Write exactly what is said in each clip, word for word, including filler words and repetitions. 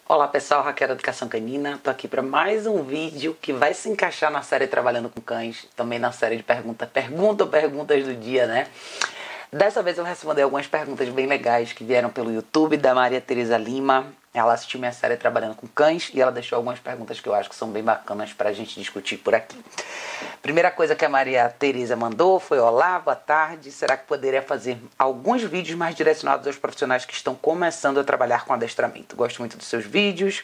Olá pessoal, Raquel da Educação Canina, estou aqui para mais um vídeo que vai se encaixar na série Trabalhando com Cães, também na série de perguntas, pergunta ou perguntas do dia, né? Dessa vez eu vou responder algumas perguntas bem legais que vieram pelo YouTube da Maria Tereza Lima. Ela assistiu minha série Trabalhando com Cães e ela deixou algumas perguntas que eu acho que são bem bacanas para a gente discutir por aqui. Primeira coisa que a Maria Tereza mandou foi: olá, boa tarde, será que poderia fazer alguns vídeos mais direcionados aos profissionais que estão começando a trabalhar com adestramento? Gosto muito dos seus vídeos.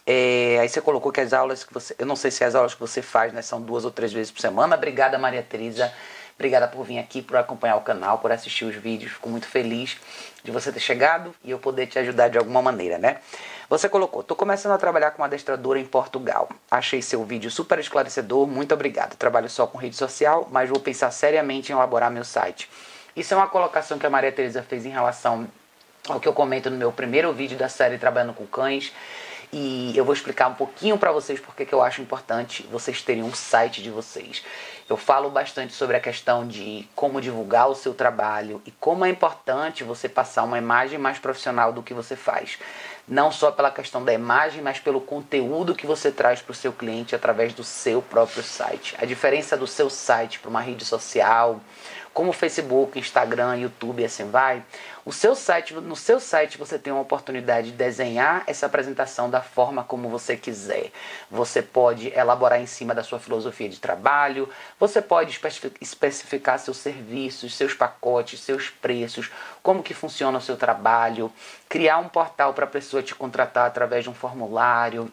É, aí você colocou que as aulas que você... Eu não sei se as aulas que você faz, né, são duas ou três vezes por semana. Obrigada, Maria Tereza. Obrigada por vir aqui, por acompanhar o canal, por assistir os vídeos. Fico muito feliz de você ter chegado e eu poder te ajudar de alguma maneira, né? Você colocou: tô começando a trabalhar com adestradora em Portugal. Achei seu vídeo super esclarecedor, muito obrigado. Trabalho só com rede social, mas vou pensar seriamente em elaborar meu site. Isso é uma colocação que a Maria Tereza fez em relação ao que eu comento no meu primeiro vídeo da série Trabalhando com Cães. E eu vou explicar um pouquinho para vocês porque que eu acho importante vocês terem um site de vocês. Eu falo bastante sobre a questão de como divulgar o seu trabalho e como é importante você passar uma imagem mais profissional do que você faz. Não só pela questão da imagem, mas pelo conteúdo que você traz para o seu cliente através do seu próprio site. A diferença do seu site para uma rede social, como Facebook, Instagram, YouTube e assim vai, o seu site, no seu site você tem uma oportunidade de desenhar essa apresentação da forma como você quiser. Você pode elaborar em cima da sua filosofia de trabalho, você pode especificar seus serviços, seus pacotes, seus preços, como que funciona o seu trabalho, criar um portal para a pessoa te contratar através de um formulário.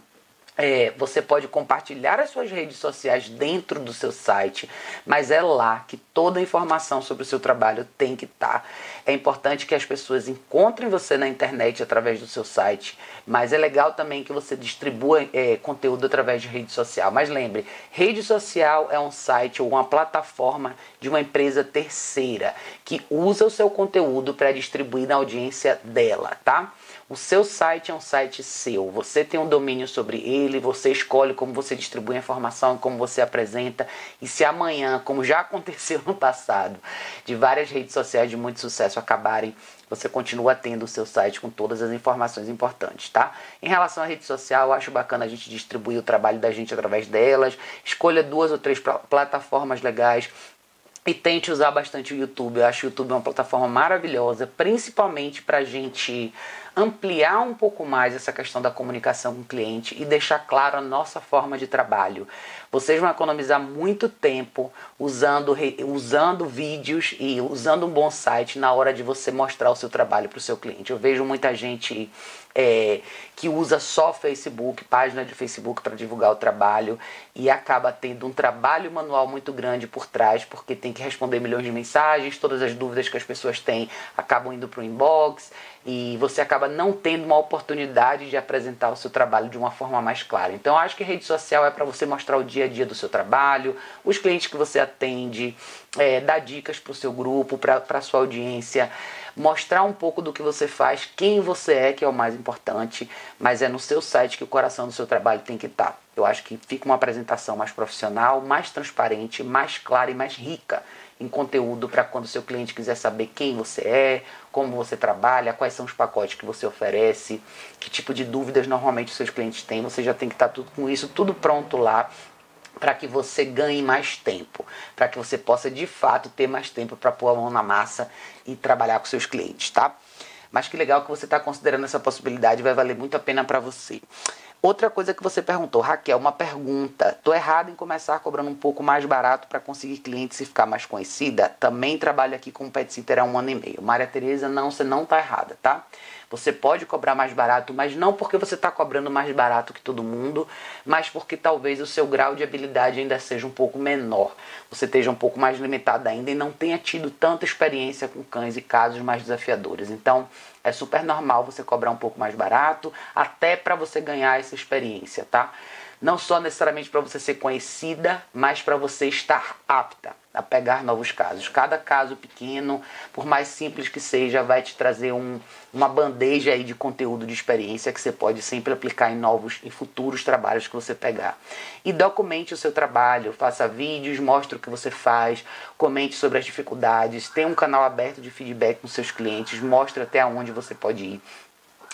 É, você pode compartilhar as suas redes sociais dentro do seu site, mas é lá que toda a informação sobre o seu trabalho tem que estar. É importante que as pessoas encontrem você na internet através do seu site, mas é legal também que você distribua é, conteúdo através de rede social. Mas lembre, rede social é um site ou uma plataforma de uma empresa terceira que usa o seu conteúdo para distribuir na audiência dela, tá? O seu site é um site seu, você tem um domínio sobre ele, você escolhe como você distribui a informação, como você apresenta. E se amanhã, como já aconteceu no passado, de várias redes sociais de muito sucesso acabarem, você continua tendo o seu site com todas as informações importantes, tá? Em relação à rede social, eu acho bacana a gente distribuir o trabalho da gente através delas. Escolha duas ou três plataformas legais e tente usar bastante o YouTube. Eu acho o YouTube uma plataforma maravilhosa, principalmente para a gente ampliar um pouco mais essa questão da comunicação com o cliente e deixar claro a nossa forma de trabalho. Vocês vão economizar muito tempo usando, usando vídeos e usando um bom site na hora de você mostrar o seu trabalho para o seu cliente. Eu vejo muita gente é, que usa só Facebook, página de Facebook para divulgar o trabalho e acaba tendo um trabalho manual muito grande por trás, porque tem que responder milhões de mensagens, todas as dúvidas que as pessoas têm acabam indo para o inbox e você acaba não tendo uma oportunidade de apresentar o seu trabalho de uma forma mais clara. Então eu acho que a rede social é para você mostrar o dia a dia do seu trabalho, os clientes que você atende, é, dar dicas para o seu grupo, para a sua audiência, mostrar um pouco do que você faz, quem você é, que é o mais importante, mas é no seu site que o coração do seu trabalho tem que estar. Eu acho que fica uma apresentação mais profissional, mais transparente, mais clara e mais rica em conteúdo para quando o seu cliente quiser saber quem você é, como você trabalha, quais são os pacotes que você oferece, que tipo de dúvidas normalmente os seus clientes têm. Você já tem que estar tudo com isso tudo pronto lá para que você ganhe mais tempo, para que você possa de fato ter mais tempo para pôr a mão na massa e trabalhar com seus clientes, tá? Mas que legal que você está considerando essa possibilidade, vai valer muito a pena para você. Outra coisa que você perguntou: Raquel, uma pergunta. Tô errado em começar cobrando um pouco mais barato para conseguir clientes e ficar mais conhecida? Também trabalho aqui com Pet Sitter há um ano e meio. Maria Tereza, não, você não tá errada, tá? Você pode cobrar mais barato, mas não porque você está cobrando mais barato que todo mundo, mas porque talvez o seu grau de habilidade ainda seja um pouco menor. Você esteja um pouco mais limitado ainda e não tenha tido tanta experiência com cães e casos mais desafiadores. Então, é super normal você cobrar um pouco mais barato, até para você ganhar essa experiência, tá? Não só necessariamente para você ser conhecida, mas para você estar apta a pegar novos casos. Cada caso pequeno, por mais simples que seja, vai te trazer um, uma bandeja aí de conteúdo de experiência que você pode sempre aplicar em novos e futuros trabalhos que você pegar. E documente o seu trabalho, faça vídeos, mostre o que você faz, comente sobre as dificuldades, tenha um canal aberto de feedback com seus clientes, mostre até onde você pode ir.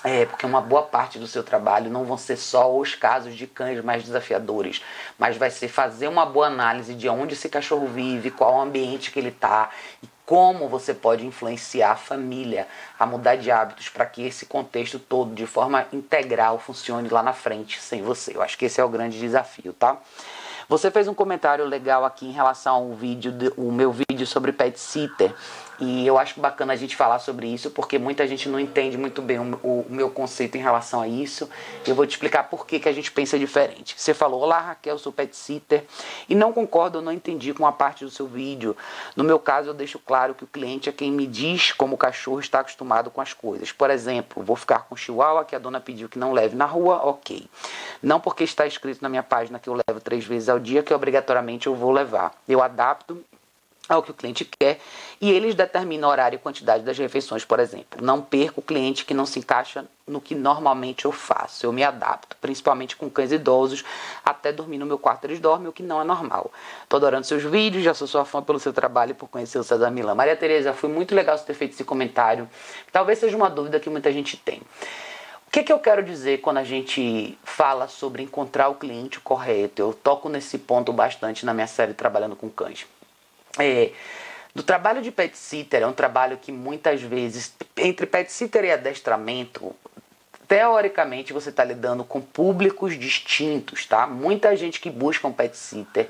É, porque uma boa parte do seu trabalho não vão ser só os casos de cães mais desafiadores, mas vai ser fazer uma boa análise de onde esse cachorro vive, qual o ambiente que ele está e como você pode influenciar a família a mudar de hábitos para que esse contexto todo, de forma integral, funcione lá na frente sem você. Eu acho que esse é o grande desafio, tá? Você fez um comentário legal aqui em relação ao vídeo, o meu vídeo sobre pet sitter. E eu acho bacana a gente falar sobre isso, porque muita gente não entende muito bem o, o, o meu conceito em relação a isso. Eu vou te explicar por que, que a gente pensa diferente. Você falou, olá Raquel, sou pet sitter, e não concordo, eu não entendi com a parte do seu vídeo. No meu caso, eu deixo claro que o cliente é quem me diz como o cachorro está acostumado com as coisas. Por exemplo, vou ficar com o chihuahua que a dona pediu que não leve na rua, ok. Não porque está escrito na minha página que eu levo três vezes ao dia que obrigatoriamente eu vou levar. Eu adapto ao que o cliente quer e eles determinam o horário e quantidade das refeições, por exemplo. Não perco o cliente que não se encaixa no que normalmente eu faço. Eu me adapto, principalmente com cães idosos, até dormir no meu quarto eles dormem, o que não é normal. Tô adorando seus vídeos, já sou sua fã pelo seu trabalho e por conhecer o César Millan. Maria Tereza, foi muito legal você ter feito esse comentário. Talvez seja uma dúvida que muita gente tem. O que, que eu quero dizer quando a gente fala sobre encontrar o cliente correto? Eu toco nesse ponto bastante na minha série Trabalhando com Cães. É, do trabalho de pet sitter é um trabalho que muitas vezes, entre pet sitter e adestramento, teoricamente você está lidando com públicos distintos, tá? Muita gente que busca um pet sitter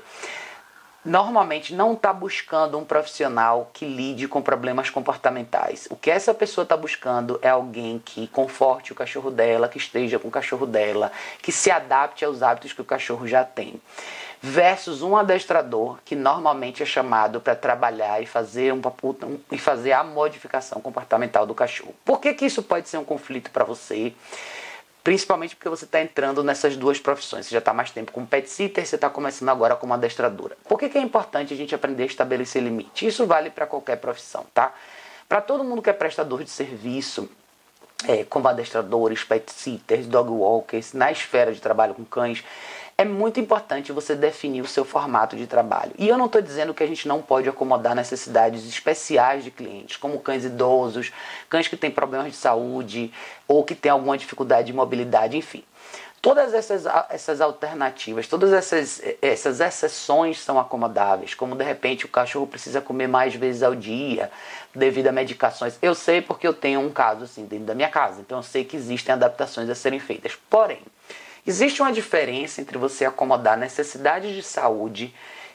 normalmente não está buscando um profissional que lide com problemas comportamentais. O que essa pessoa está buscando é alguém que conforte o cachorro dela, que esteja com o cachorro dela, que se adapte aos hábitos que o cachorro já tem. Versus um adestrador que normalmente é chamado para trabalhar e fazer, um, um, e fazer a modificação comportamental do cachorro. Por que, que isso pode ser um conflito para você? Principalmente porque você está entrando nessas duas profissões. Você já está mais tempo como pet sitter, você está começando agora como adestradora. Por que, que é importante a gente aprender a estabelecer limite? Isso vale para qualquer profissão, tá? Para todo mundo que é prestador de serviço, é, como adestradores, pet sitters, dog walkers, na esfera de trabalho com cães, é muito importante você definir o seu formato de trabalho. E eu não estou dizendo que a gente não pode acomodar necessidades especiais de clientes, como cães idosos, cães que têm problemas de saúde ou que têm alguma dificuldade de mobilidade, enfim. Todas essas, essas alternativas, todas essas, essas exceções são acomodáveis, como de repente o cachorro precisa comer mais vezes ao dia devido a medicações. Eu sei porque eu tenho um caso assim dentro da minha casa, então eu sei que existem adaptações a serem feitas. Porém, existe uma diferença entre você acomodar necessidades de saúde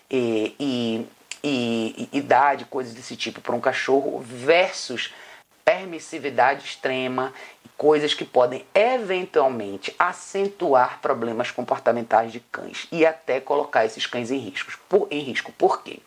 e, e, e, e idade, coisas desse tipo para um cachorro versus permissividade extrema e coisas que podem eventualmente acentuar problemas comportamentais de cães e até colocar esses cães em, riscos, por, em risco. Por quê?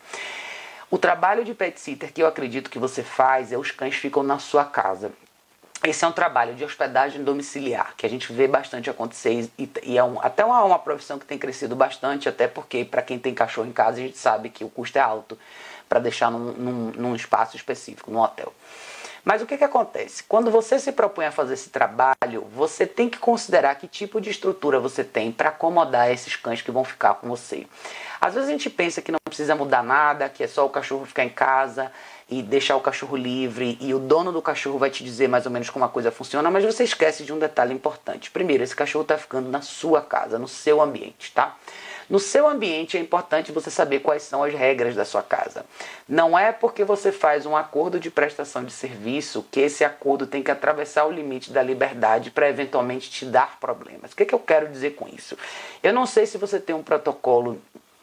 O trabalho de pet sitter que eu acredito que você faz é os cães ficam na sua casa. Esse é um trabalho de hospedagem domiciliar, que a gente vê bastante acontecer e, e é um, até uma, uma profissão que tem crescido bastante, até porque para quem tem cachorro em casa a gente sabe que o custo é alto para deixar num, num, num espaço específico, num hotel. Mas o que, que acontece? Quando você se propõe a fazer esse trabalho, você tem que considerar que tipo de estrutura você tem para acomodar esses cães que vão ficar com você. Às vezes a gente pensa que não precisa mudar nada, que é só o cachorro ficar em casa e deixar o cachorro livre e o dono do cachorro vai te dizer mais ou menos como a coisa funciona, mas você esquece de um detalhe importante. Primeiro, esse cachorro está ficando na sua casa, no seu ambiente, tá? No seu ambiente é importante você saber quais são as regras da sua casa. Não é porque você faz um acordo de prestação de serviço que esse acordo tem que atravessar o limite da liberdade para eventualmente te dar problemas. O que, que eu quero dizer com isso? Eu não sei se você tem um protocolo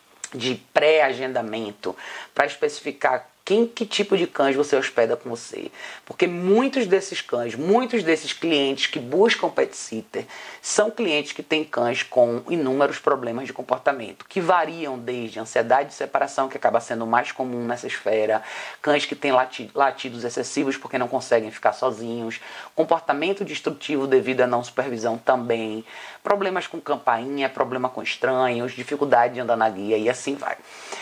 de pré-agendamento para especificar quem, que tipo de cães você hospeda com você. Porque muitos desses cães, muitos desses clientes que buscam pet sitter são clientes que têm cães com inúmeros problemas de comportamento, que variam desde ansiedade de separação, que acaba sendo mais comum nessa esfera, cães que têm latidos excessivos porque não conseguem ficar sozinhos, comportamento destrutivo devido à não supervisão também, problemas com campainha, problema com estranhos, dificuldade de andar na guia e assim vai.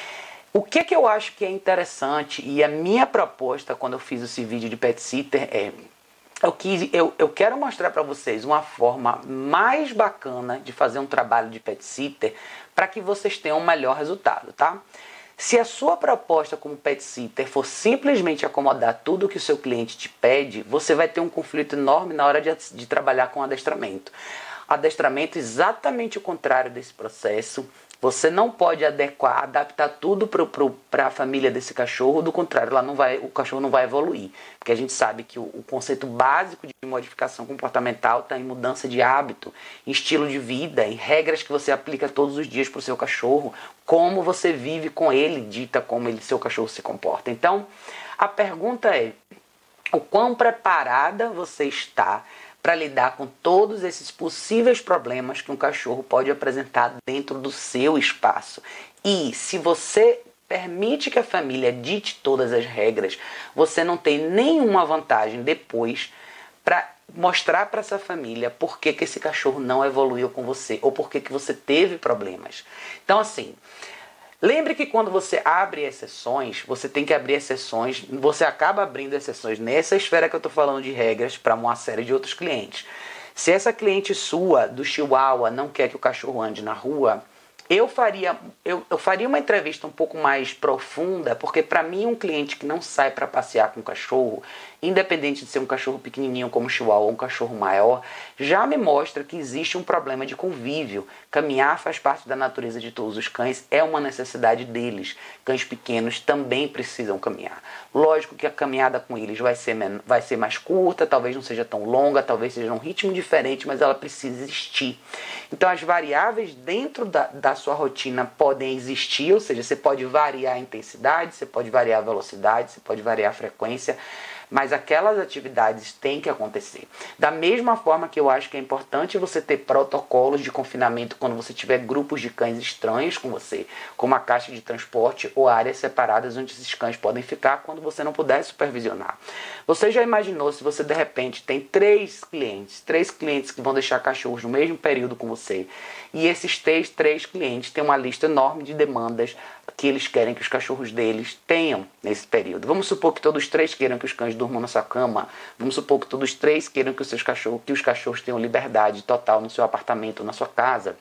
O que, que eu acho que é interessante, e a minha proposta quando eu fiz esse vídeo de pet sitter é, eu, quis, eu, eu quero mostrar para vocês uma forma mais bacana de fazer um trabalho de pet sitter para que vocês tenham um melhor resultado, tá? Se a sua proposta como pet sitter for simplesmente acomodar tudo que o seu cliente te pede, você vai ter um conflito enorme na hora de, de trabalhar com adestramento. Adestramento é exatamente o contrário desse processo. Você não pode adequar, adaptar tudo para a família desse cachorro, do contrário, lá não vai, o cachorro não vai evoluir. Porque a gente sabe que o, o conceito básico de modificação comportamental está em mudança de hábito, em estilo de vida, em regras que você aplica todos os dias para o seu cachorro, como você vive com ele, dita como ele, seu cachorro se comporta. Então, a pergunta é, o quão preparada você está para lidar com todos esses possíveis problemas que um cachorro pode apresentar dentro do seu espaço. E se você permite que a família dite todas as regras, você não tem nenhuma vantagem depois para mostrar para essa família por que, que esse cachorro não evoluiu com você ou por que, que você teve problemas. Então, assim, lembre que quando você abre exceções, você tem que abrir exceções, você acaba abrindo exceções nessa esfera que eu estou falando de regras para uma série de outros clientes. Se essa cliente sua, do Chihuahua, não quer que o cachorro ande na rua, eu faria, eu, eu faria uma entrevista um pouco mais profunda, porque para mim um cliente que não sai para passear com o cachorro, independente de ser um cachorro pequenininho como o Chihuahua ou um cachorro maior, já me mostra que existe um problema de convívio. Caminhar faz parte da natureza de todos os cães, é uma necessidade deles. Cães pequenos também precisam caminhar. Lógico que a caminhada com eles vai ser, vai ser mais curta, talvez não seja tão longa, talvez seja um ritmo diferente, mas ela precisa existir. Então as variáveis dentro da, da sua rotina podem existir, ou seja, você pode variar a intensidade, você pode variar a velocidade, você pode variar a frequência, mas aquelas atividades têm que acontecer. Da mesma forma que eu acho que é importante você ter protocolos de confinamento quando você tiver grupos de cães estranhos com você, como a caixa de transporte ou áreas separadas onde esses cães podem ficar quando você não puder supervisionar. Você já imaginou se você de repente tem três clientes, três clientes que vão deixar cachorros no mesmo período com você, e esses três, três clientes têm uma lista enorme de demandas que eles querem que os cachorros deles tenham nesse período. Vamos supor que todos os três queiram que os cães durmam na sua cama. Vamos supor que todos os três queiram que os seus cachorros, que os cachorros tenham liberdade total no seu apartamento ou na sua casa.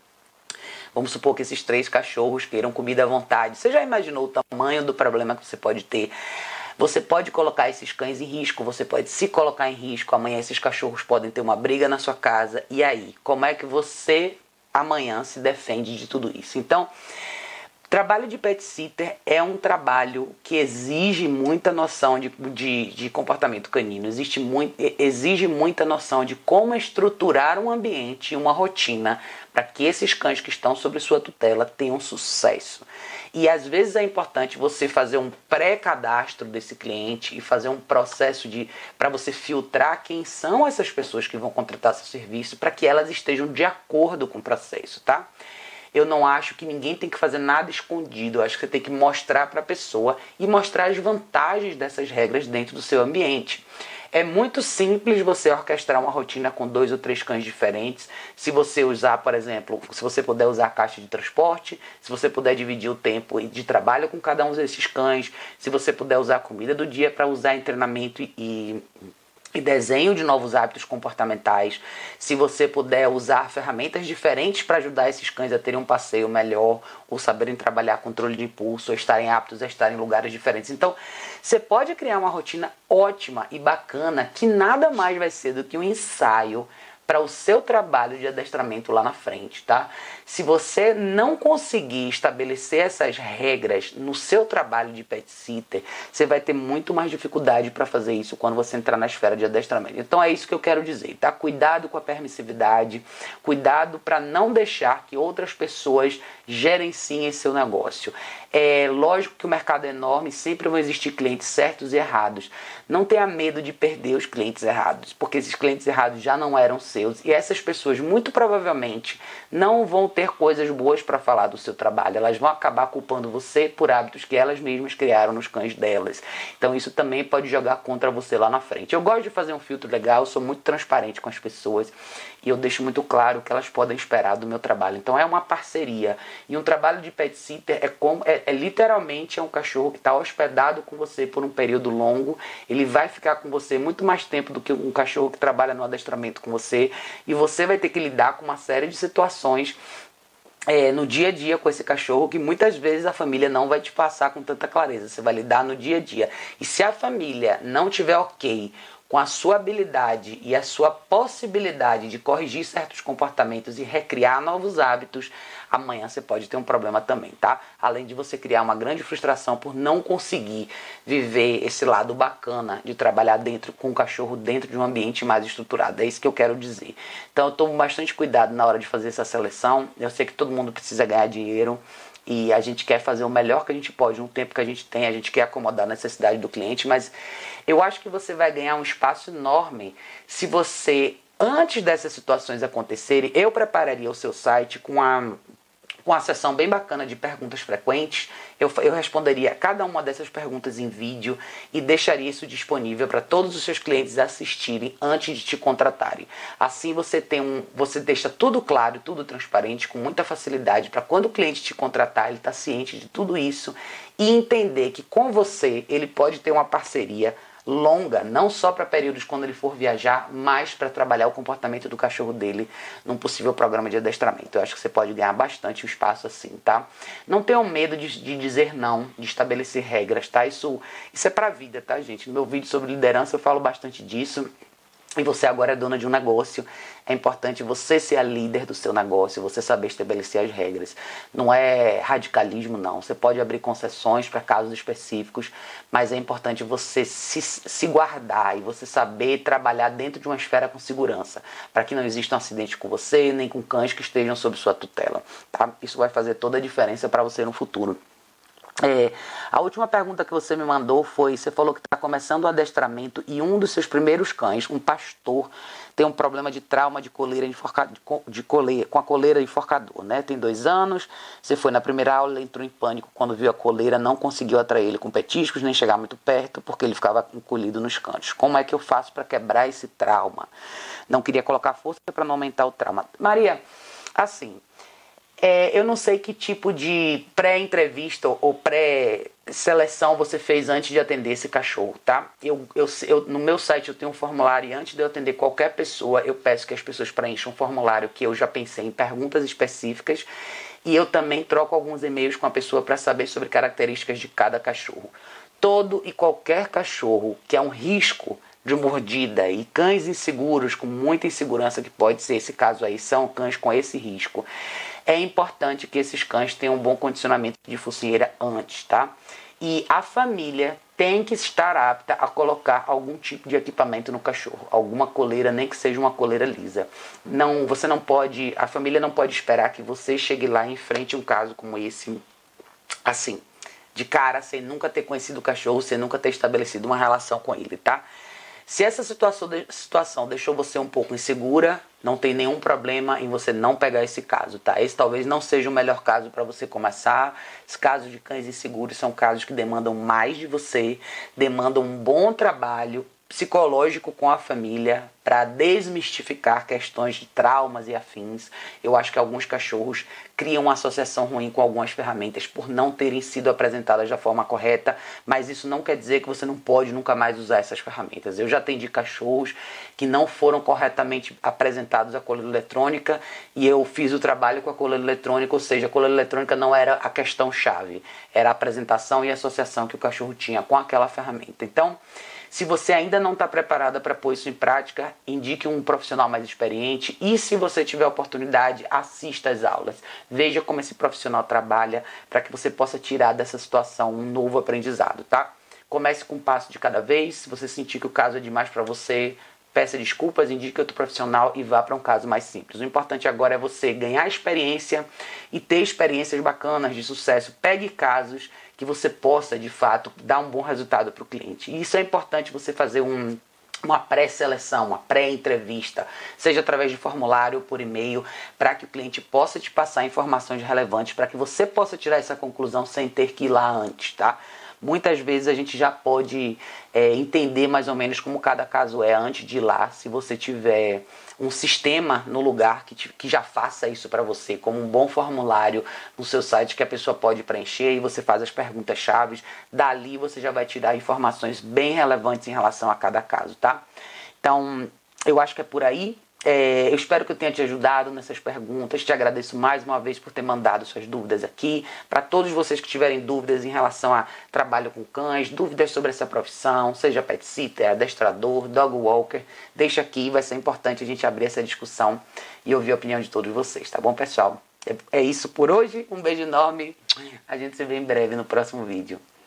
Vamos supor que esses três cachorros queiram comida à vontade. Você já imaginou o tamanho do problema que você pode ter? Você pode colocar esses cães em risco, você pode se colocar em risco. Amanhã esses cachorros podem ter uma briga na sua casa. E aí, como é que você amanhã se defende de tudo isso? Então, trabalho de pet sitter é um trabalho que exige muita noção de, de, de comportamento canino, existe muito, exige muita noção de como estruturar um ambiente e uma rotina para que esses cães que estão sob sua tutela tenham sucesso. E às vezes é importante você fazer um pré-cadastro desse cliente e fazer um processo de para você filtrar quem são essas pessoas que vão contratar seu serviço para que elas estejam de acordo com o processo, tá? Eu não acho que ninguém tem que fazer nada escondido. Eu acho que você tem que mostrar para a pessoa e mostrar as vantagens dessas regras dentro do seu ambiente. É muito simples você orquestrar uma rotina com dois ou três cães diferentes. Se você usar, por exemplo, se você puder usar a caixa de transporte, se você puder dividir o tempo de trabalho com cada um desses cães, se você puder usar a comida do dia para usar em treinamento e... e desenho de novos hábitos comportamentais, se você puder usar ferramentas diferentes para ajudar esses cães a terem um passeio melhor, ou saberem trabalhar controle de impulso, ou estarem aptos a estar em lugares diferentes. Então, você pode criar uma rotina ótima e bacana, que nada mais vai ser do que um ensaio para o seu trabalho de adestramento lá na frente, tá? Se você não conseguir estabelecer essas regras no seu trabalho de pet sitter, você vai ter muito mais dificuldade para fazer isso quando você entrar na esfera de adestramento. Então é isso que eu quero dizer, tá? Cuidado com a permissividade, cuidado para não deixar que outras pessoas gerenciem seu negócio. É lógico que o mercado é enorme, sempre vão existir clientes certos e errados. Não tenha medo de perder os clientes errados, porque esses clientes errados já não eram seus e essas pessoas muito provavelmente não vão ter coisas boas para falar do seu trabalho. Elas vão acabar culpando você por hábitos que elas mesmas criaram nos cães delas. Então isso também pode jogar contra você lá na frente. Eu gosto de fazer um filtro legal, eu sou muito transparente com as pessoas e eu deixo muito claro o que elas podem esperar do meu trabalho. Então é uma parceria. E um trabalho de pet sitter é, como, é, é literalmente é um cachorro que está hospedado com você por um período longo. Ele vai ficar com você muito mais tempo do que um cachorro que trabalha no adestramento com você. E você vai ter que lidar com uma série de situações É, no dia a dia com esse cachorro, que muitas vezes a família não vai te passar com tanta clareza. Você vai lidar no dia a dia. E se a família não tiver ok com a sua habilidade e a sua possibilidade de corrigir certos comportamentos e recriar novos hábitos, amanhã você pode ter um problema também, tá? Além de você criar uma grande frustração por não conseguir viver esse lado bacana de trabalhar dentro com o cachorro dentro de um ambiente mais estruturado. É isso que eu quero dizer. Então eu tomo bastante cuidado na hora de fazer essa seleção. Eu sei que todo mundo precisa ganhar dinheiro e a gente quer fazer o melhor que a gente pode no tempo que a gente tem, a gente quer acomodar a necessidade do cliente, mas eu acho que você vai ganhar um espaço enorme se você, antes dessas situações acontecerem, eu prepararia o seu site com a com uma sessão bem bacana de perguntas frequentes. Eu, eu responderia cada uma dessas perguntas em vídeo e deixaria isso disponível para todos os seus clientes assistirem antes de te contratarem. Assim você tem um, você deixa tudo claro, tudo transparente, com muita facilidade, para quando o cliente te contratar, ele está ciente de tudo isso e entender que com você ele pode ter uma parceria longa, não só para períodos quando ele for viajar, mas para trabalhar o comportamento do cachorro dele num possível programa de adestramento. Eu acho que você pode ganhar bastante um espaço assim, tá? Não tenham medo de, de dizer não, de estabelecer regras, tá? Isso, isso é pra vida, tá, gente? No meu vídeo sobre liderança eu falo bastante disso. E você agora é dona de um negócio, é importante você ser a líder do seu negócio, você saber estabelecer as regras. Não é radicalismo, não. Você pode abrir concessões para casos específicos, mas é importante você se, se guardar e você saber trabalhar dentro de uma esfera com segurança, para que não exista um acidente com você, nem com cães que estejam sob sua tutela, tá? Isso vai fazer toda a diferença para você no futuro. É, a última pergunta que você me mandou foi, você falou que está começando o adestramento e um dos seus primeiros cães, um pastor, tem um problema de trauma de coleira enforca, de coleira, com a coleira enforcador, né? Tem dois anos, você foi na primeira aula, ele entrou em pânico quando viu a coleira, não conseguiu atrair ele com petiscos, nem chegar muito perto, porque ele ficava encolhido nos cantos. Como é que eu faço para quebrar esse trauma? Não queria colocar força para não aumentar o trauma. Maria, assim... É, eu não sei que tipo de pré-entrevista ou pré-seleção você fez antes de atender esse cachorro, tá? Eu, eu, eu, no meu site eu tenho um formulário e antes de eu atender qualquer pessoa, eu peço que as pessoas preencham um formulário que eu já pensei em perguntas específicas e eu também troco alguns e-mails com a pessoa para saber sobre características de cada cachorro. Todo e qualquer cachorro que é um risco de mordida e cães inseguros, com muita insegurança, que pode ser esse caso aí, são cães com esse risco. É importante que esses cães tenham um bom condicionamento de focinheira antes, tá? E a família tem que estar apta a colocar algum tipo de equipamento no cachorro, alguma coleira, nem que seja uma coleira lisa. Não, você não pode, a família não pode esperar que você chegue lá e enfrente um caso como esse, assim, de cara, sem nunca ter conhecido o cachorro, sem nunca ter estabelecido uma relação com ele, tá? Se essa situação, situação deixou você um pouco insegura, não tem nenhum problema em você não pegar esse caso, tá? Esse talvez não seja o melhor caso para você começar. Os casos de cães inseguros são casos que demandam mais de você, demandam um bom trabalho psicológico com a família para desmistificar questões de traumas e afins. Eu acho que alguns cachorros criam uma associação ruim com algumas ferramentas por não terem sido apresentadas da forma correta, mas isso não quer dizer que você não pode nunca mais usar essas ferramentas. Eu já atendi cachorros que não foram corretamente apresentados à coleira eletrônica e eu fiz o trabalho com a coleira eletrônica, ou seja, a coleira eletrônica não era a questão chave, era a apresentação e a associação que o cachorro tinha com aquela ferramenta. Então, se você ainda não está preparada para pôr isso em prática, indique um profissional mais experiente e, se você tiver oportunidade, assista às aulas. Veja como esse profissional trabalha para que você possa tirar dessa situação um novo aprendizado, tá? Comece com um passo de cada vez. Se você sentir que o caso é demais para você, peça desculpas, indique outro profissional e vá para um caso mais simples. O importante agora é você ganhar experiência e ter experiências bacanas de sucesso. Pegue casos que você possa, de fato, dar um bom resultado para o cliente. E isso é importante você fazer um, uma pré-seleção, uma pré-entrevista, seja através de formulário ou por e-mail, para que o cliente possa te passar informações relevantes, para que você possa tirar essa conclusão sem ter que ir lá antes, tá? Muitas vezes a gente já pode é, entender mais ou menos como cada caso é antes de ir lá, se você tiver um sistema no lugar que, te, que já faça isso para você, como um bom formulário no seu site que a pessoa pode preencher e você faz as perguntas-chave. Dali você já vai tirar informações bem relevantes em relação a cada caso, tá? Então, eu acho que é por aí. É, eu espero que eu tenha te ajudado nessas perguntas. Te agradeço mais uma vez por ter mandado suas dúvidas aqui. Para todos vocês que tiverem dúvidas em relação a trabalho com cães, dúvidas sobre essa profissão, seja pet sitter, adestrador, dog walker, deixa aqui, vai ser importante a gente abrir essa discussão e ouvir a opinião de todos vocês, tá bom, pessoal? É, é isso por hoje, um beijo enorme, a gente se vê em breve no próximo vídeo.